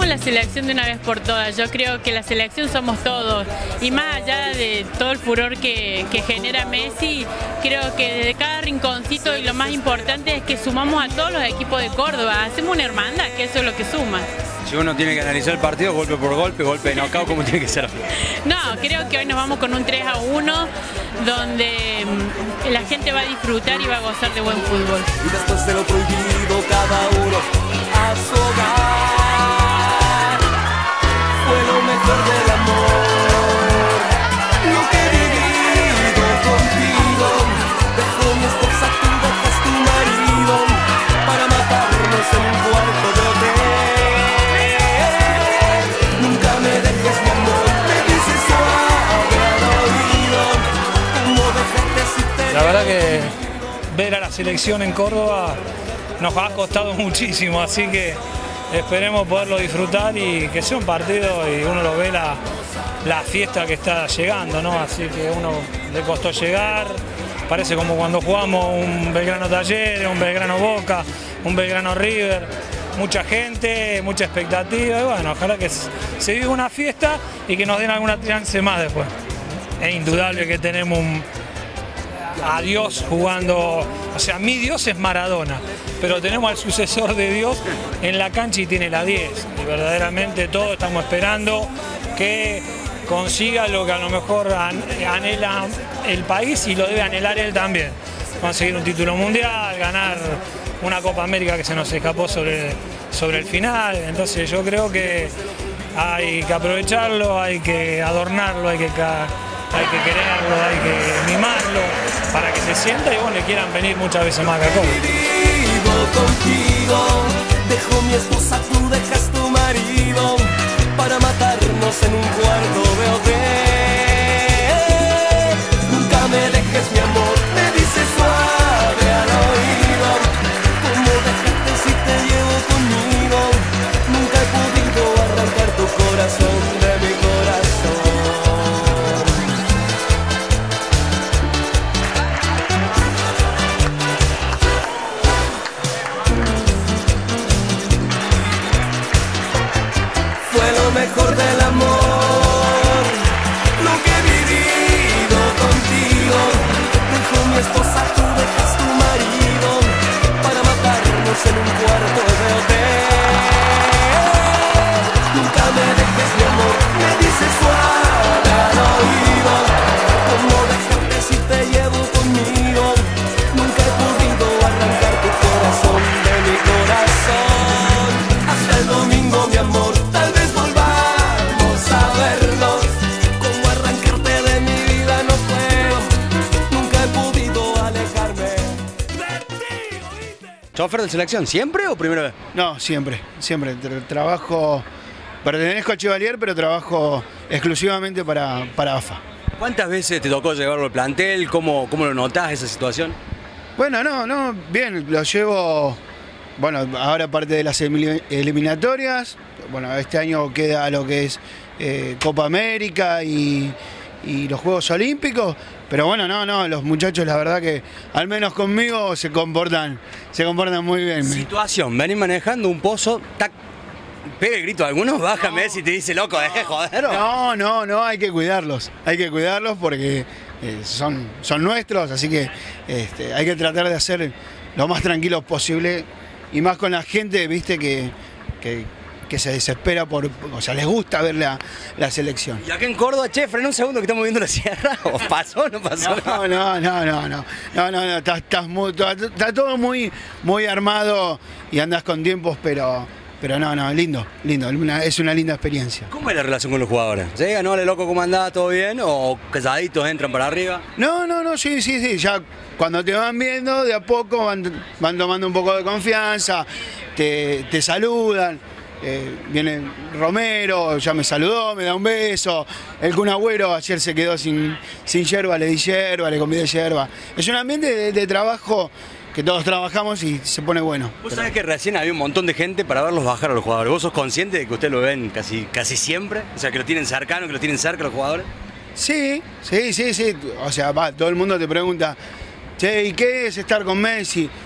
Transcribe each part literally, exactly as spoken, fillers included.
Sumemos la selección de una vez por todas. Yo creo que la selección somos todos. Y más allá de todo el furor que, que genera Messi, creo que desde cada rinconcito, y lo más importante es que sumamos a todos los equipos de Córdoba. Hacemos una hermandad, que eso es lo que suma. Si uno tiene que analizar el partido golpe por golpe, golpe de knockout, ¿cómo tiene que ser? No, creo que hoy nos vamos con un tres a uno, donde la gente va a disfrutar y va a gozar de buen fútbol. Y después de lo prohibido, cada uno a su hogar. Fue lo mejor del amor, lo que he vivido contigo. Dejó mi esposa, tú dejas tu marido, para matarnos en un cuarto de hotel. Nunca me dejes, mi amor, me dices suave al oído. ¿Cómo dejarte si te... La verdad que ver a la selección en Córdoba nos ha costado muchísimo, así que esperemos poderlo disfrutar y que sea un partido y uno lo ve la, la fiesta que está llegando, ¿no? Así que uno le costó llegar, parece como cuando jugamos un Belgrano Talleres, un Belgrano Boca, un Belgrano River, mucha gente, mucha expectativa y bueno, ojalá que se viva una fiesta y que nos den alguna chance más después. Es indudable que tenemos un a Dios jugando, o sea, mi Dios es Maradona, pero tenemos al sucesor de Dios en la cancha y tiene la diez, y verdaderamente todos estamos esperando que consiga lo que a lo mejor anhela el país y lo debe anhelar él también, conseguir un título mundial, ganar una Copa América que se nos escapó sobre, sobre el final. Entonces yo creo que hay que aprovecharlo, hay que adornarlo, hay que... Hay que quererlo, hay que mimarlo para que se sienta y bueno, le quieran venir muchas veces más acá. Vivo contigo, dejo mi esposa, tú dejas tu marido, para matarnos en un cuarto de hotel. Nunca me dejes, mi amor, me dices suave al oído. ¿Cómo dejarte si te llevo conmigo? Nunca he podido arrancar tu corazón de mi corazón. Mejor del amor, lo que he vivido contigo. Dejo mi esposa, tú dejas tu marido, para matarnos en un cuarto de hotel. Nunca me dejes, mi amor, me dices suave al oído. ¿Cómo dejarte si te llevo conmigo? Nunca he podido arrancar tu corazón de mi corazón. Hasta el domingo, mi amor, tal vez saberlos, cómo arrancarte de mi vida no puedo, nunca he podido alejarme de ti. ¿Chofer de selección siempre o primera vez? No, siempre, siempre. Trabajo, pertenezco a Chevalier, pero trabajo exclusivamente para, para A F A. ¿Cuántas veces te tocó llevarlo al plantel? ¿Cómo, cómo lo notás esa situación? Bueno, no, no, bien, lo llevo, bueno, ahora parte de las eliminatorias, bueno, este año queda lo que es Eh, Copa América y, y los Juegos Olímpicos, pero bueno, no, no, los muchachos la verdad que al menos conmigo se comportan, se comportan muy bien. Situación, venís manejando un pozo, tac, pega el grito a algunos, baja no, Messi y te dice, loco, deje joder. ¿O? No, no, no, hay que cuidarlos, hay que cuidarlos porque eh, son, son nuestros, así que este, hay que tratar de hacer lo más tranquilos posible y más con la gente, viste, que... que que se desespera por, o sea, les gusta ver la, la selección. Y acá en Córdoba, che, frena un segundo que estamos viendo la sierra, ¿o pasó o no pasó? No, no, no, no, no, no, no, no, está, está, muy, está, está todo muy, muy armado y andas con tiempos, pero, pero no, no, lindo, lindo, una, es una linda experiencia. ¿Cómo es la relación con los jugadores? ¿Llega, no, le loco, cómo andás, todo bien? ¿O calladitos entran para arriba? No, no, no, sí, sí, sí, ya cuando te van viendo, de a poco van, van tomando un poco de confianza, te, te saludan. Eh, viene Romero, ya me saludó, me da un beso. El Kun Agüero ayer se quedó sin, sin yerba, le di yerba, le convidé yerba. Es un ambiente de, de trabajo que todos trabajamos y se pone bueno. Vos sabés que recién había un montón de gente para verlos bajar a los jugadores. ¿Vos sos consciente de que ustedes lo ven casi, casi siempre? O sea, que lo tienen cercano, que lo tienen cerca los jugadores. Sí, sí, sí, sí. O sea, va, todo el mundo te pregunta, che, ¿y qué es estar con Messi?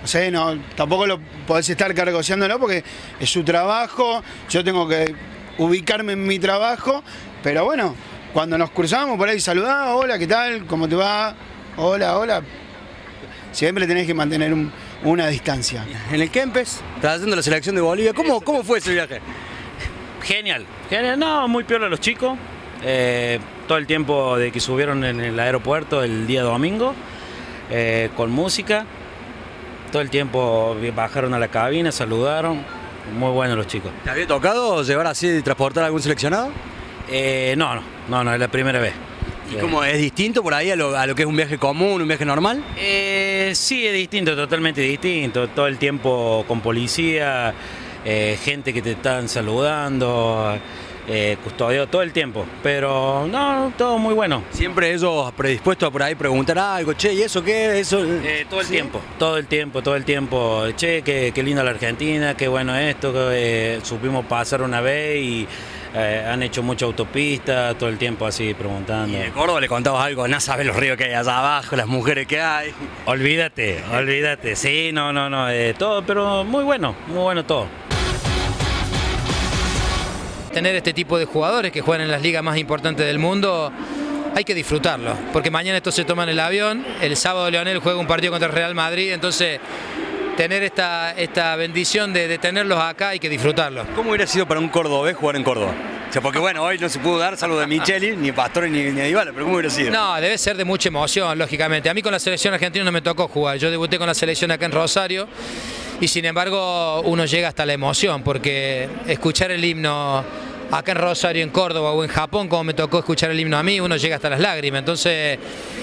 no sé, no, tampoco lo podés estar cargoseándolo porque es su trabajo, yo tengo que ubicarme en mi trabajo, pero bueno, cuando nos cruzamos por ahí saludamos, hola, ¿qué tal? ¿Cómo te va? Hola, hola. Siempre tenés que mantener un, una distancia. En el Kempes, estás haciendo la selección de Bolivia, ¿cómo, cómo fue ese viaje? Genial, genial, no, muy piola los chicos, eh, todo el tiempo de que subieron en el aeropuerto el día domingo, eh, con música, todo el tiempo bajaron a la cabina, saludaron, muy buenos los chicos. ¿Te había tocado llevar así, transportar a algún seleccionado? Eh, no, no, no, no, es la primera vez. ¿Y cómo es distinto por ahí a lo, a lo que es un viaje común, un viaje normal? Eh, sí, es distinto, totalmente distinto, todo el tiempo con policía, eh, gente que te están saludando, eh, custodio todo el tiempo, pero no, todo muy bueno. Siempre ellos predispuestos a por ahí preguntar algo, che, ¿y eso qué? Eso... Eh, todo el ¿Sí? tiempo, todo el tiempo, todo el tiempo, che, qué, qué linda la Argentina, qué bueno esto, que, eh, supimos pasar una vez y eh, han hecho mucha autopista, todo el tiempo así preguntando. Y de Córdoba le contabas algo, no sabes los ríos que hay allá abajo, las mujeres que hay. Olvídate, olvídate, sí, no, no, no, eh, todo, pero muy bueno, muy bueno todo. Tener este tipo de jugadores que juegan en las ligas más importantes del mundo, hay que disfrutarlo, porque mañana estos se toman el avión, el sábado Leonel juega un partido contra el Real Madrid, entonces tener esta, esta bendición de, de tenerlos acá hay que disfrutarlo. ¿Cómo hubiera sido para un cordobés jugar en Córdoba? O sea, porque bueno, hoy no se pudo dar salvo de Micheli, ni Pastore, ni, ni Dybala, pero ¿cómo hubiera sido? No, debe ser de mucha emoción, lógicamente. A mí con la selección argentina no me tocó jugar, yo debuté con la selección acá en Rosario y sin embargo uno llega hasta la emoción, porque escuchar el himno acá en Rosario, en Córdoba o en Japón, como me tocó escuchar el himno a mí, uno llega hasta las lágrimas. Entonces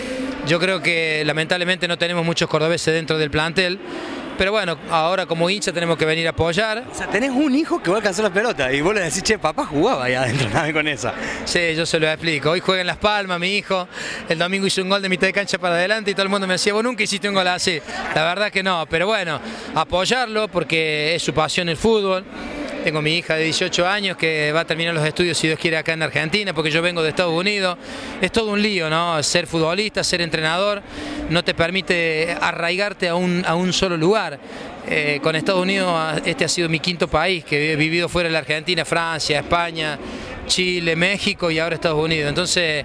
yo creo que lamentablemente no tenemos muchos cordobeses dentro del plantel, pero bueno, ahora como hincha tenemos que venir a apoyar. O sea, tenés un hijo que va a alcanzar las pelotas y vos le decís, che, papá jugaba ahí adentro, nada con esa. Sí, yo se lo explico. Hoy juega en Las Palmas, mi hijo. El domingo hizo un gol de mitad de cancha para adelante y todo el mundo me decía, vos nunca hiciste un gol así. La verdad que no, pero bueno, apoyarlo porque es su pasión el fútbol. Tengo mi hija de dieciocho años que va a terminar los estudios, si Dios quiere, acá en Argentina, porque yo vengo de Estados Unidos. Es todo un lío, ¿no? Ser futbolista, ser entrenador, no te permite arraigarte a un, a un solo lugar. Eh, con Estados Unidos, este ha sido mi quinto país, que he vivido fuera de la Argentina, Francia, España, Chile, México y ahora Estados Unidos. Entonces,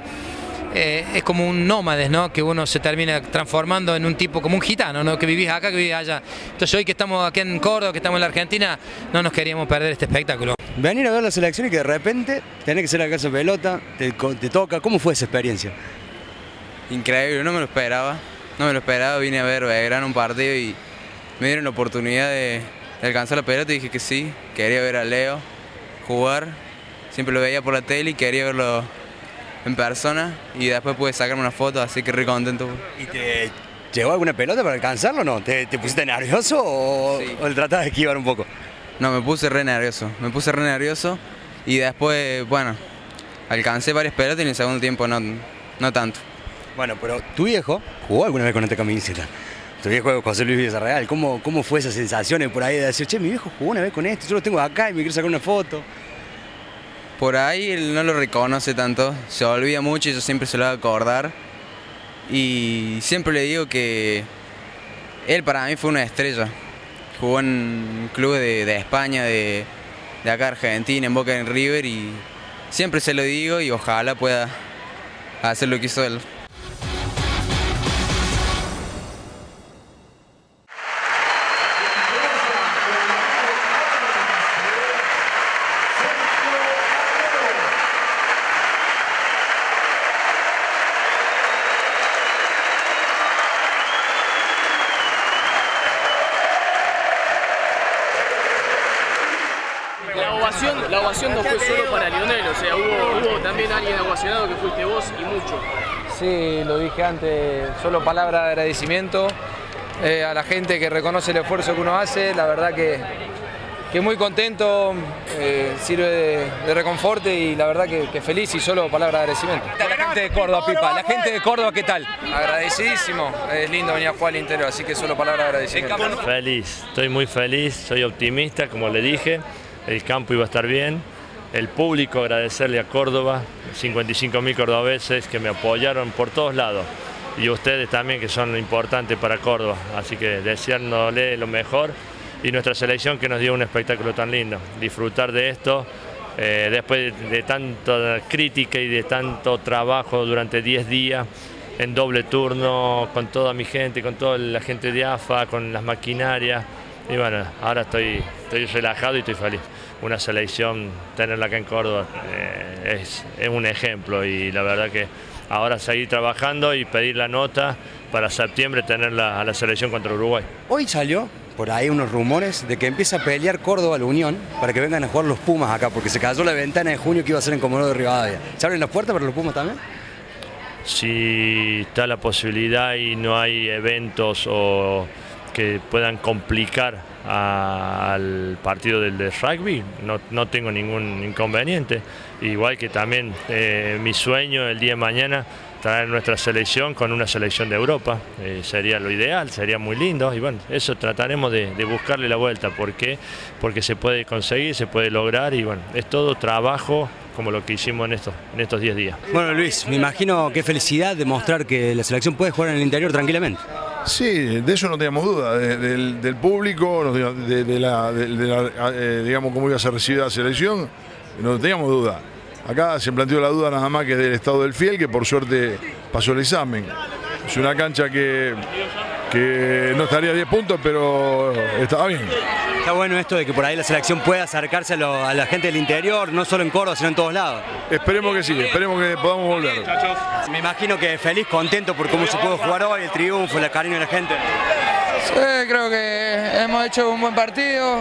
eh, es como un nómades, ¿no? Que uno se termina transformando en un tipo, como un gitano, ¿no? Que vivís acá, que vivís allá. Entonces hoy que estamos aquí en Córdoba, que estamos en la Argentina, no nos queríamos perder este espectáculo. Venir a ver la selección y que de repente tenés que ser la casa de pelota, te, te toca, ¿cómo fue esa experiencia? Increíble, no me lo esperaba, no me lo esperaba, vine a ver Belgrano un partido y me dieron la oportunidad de, de alcanzar la pelota y dije que sí, quería ver a Leo jugar, siempre lo veía por la tele y quería verlo en persona y después pude sacarme una foto, así que re contento. ¿Y te llegó alguna pelota para alcanzarlo o no? ¿Te, te pusiste nervioso o, Sí. o le tratabas de esquivar un poco? No, me puse re nervioso, me puse re nervioso y después, bueno, alcancé varias pelotas y en el segundo tiempo no, no tanto. Bueno, pero tu viejo jugó alguna vez con esta camiseta. Tu viejo José Luis Villarreal. ¿Cómo, ¿Cómo fue esa sensación por ahí de decir, che, mi viejo jugó una vez con esto, yo lo tengo acá y me quiero sacar una foto? Por ahí él no lo reconoce tanto, se olvida mucho y yo siempre se lo voy a acordar. Y siempre le digo que él para mí fue una estrella. Jugó en clubes de, de España, de, de acá Argentina, en Boca, en River y siempre se lo digo y ojalá pueda hacer lo que hizo él. La ovación, la ovación no fue solo para Lionel, o sea, hubo, hubo también alguien ovacionado que fuiste vos y mucho. Sí, lo dije antes, solo palabra de agradecimiento eh, a la gente que reconoce el esfuerzo que uno hace, la verdad que, que muy contento, eh, sirve de, de reconforte y la verdad que, que feliz y solo palabra de agradecimiento. La gente de Córdoba, Pipa, la gente de Córdoba, ¿qué tal? Agradecidísimo, es lindo venir a jugar al interior, así que solo palabra de agradecimiento. Feliz, estoy muy feliz, soy optimista, como le dije, el campo iba a estar bien, el público, agradecerle a Córdoba, cincuenta y cinco mil cordobeses que me apoyaron por todos lados, y ustedes también, que son importantes para Córdoba. Así que deseándole lo mejor y nuestra selección, que nos dio un espectáculo tan lindo. Disfrutar de esto eh, después de tanta crítica y de tanto trabajo durante diez días en doble turno, con toda mi gente, con toda la gente de A F A, con las maquinarias. Y bueno, ahora estoy, estoy relajado y estoy feliz. Una selección, tenerla acá en Córdoba eh, es, es un ejemplo, y la verdad que ahora seguir trabajando y pedir la nota para septiembre tenerla a la selección contra Uruguay. Hoy salió por ahí unos rumores de que empieza a pelear Córdoba la Unión para que vengan a jugar los Pumas acá, porque se cayó la ventana de junio que iba a ser en Comodoro de Rivadavia. ¿Se abren las puertas para los Pumas también? Si está la posibilidad y no hay eventos o que puedan complicar a, al partido del de rugby, no, no tengo ningún inconveniente. Igual que también eh, mi sueño el día de mañana, traer nuestra selección con una selección de Europa, eh, sería lo ideal, sería muy lindo, y bueno, eso trataremos de, de buscarle la vuelta. ¿Por qué? Porque se puede conseguir, se puede lograr, y bueno, es todo trabajo como lo que hicimos en estos en estos diez días. Bueno, Luis, me imagino qué felicidad demostrar que la selección puede jugar en el interior tranquilamente. Sí, de eso no teníamos duda, de, del, del público, de, de la, de, de la eh, digamos, cómo iba a ser recibida la selección, no teníamos duda. Acá se planteó la duda nada más que del estado del fiel, que por suerte pasó el examen. Es una cancha que, que no estaría a diez puntos, pero estaba bien. Está bueno esto de que por ahí la selección pueda acercarse a, lo, a la gente del interior, no solo en Córdoba, sino en todos lados. Esperemos que sí, esperemos que podamos volver. Me imagino que feliz, contento por cómo se pudo jugar hoy, el triunfo, el cariño de la gente. Sí, creo que hemos hecho un buen partido.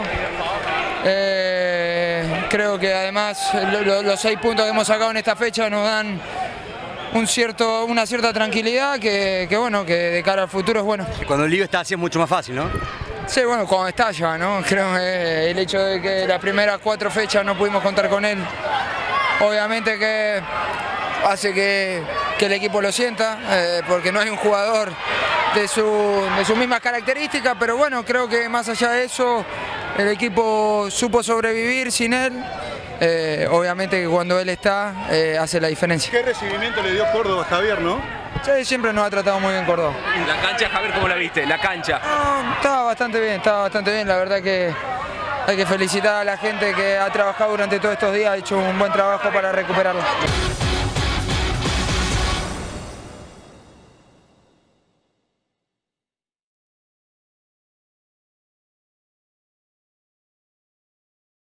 Eh, creo que además lo, lo, los seis puntos que hemos sacado en esta fecha nos dan un cierto, una cierta tranquilidad que, que, bueno, que de cara al futuro es bueno. Cuando el lío está así es mucho más fácil, ¿no? Sí, bueno, cuando estalla, ¿no? Creo que el hecho de que las primeras cuatro fechas no pudimos contar con él, obviamente que hace que, que el equipo lo sienta, eh, porque no hay un jugador de su, de sus mismas características, pero bueno, creo que más allá de eso, el equipo supo sobrevivir sin él. Eh, obviamente que cuando él está, eh, hace la diferencia. ¿Qué recibimiento le dio Córdoba a Javier, no? Sí, siempre nos ha tratado muy bien Córdoba. La cancha, Javier, ¿cómo la viste? La cancha. No, estaba bastante bien, estaba bastante bien. La verdad que hay que felicitar a la gente que ha trabajado durante todos estos días, ha hecho un buen trabajo para recuperarla.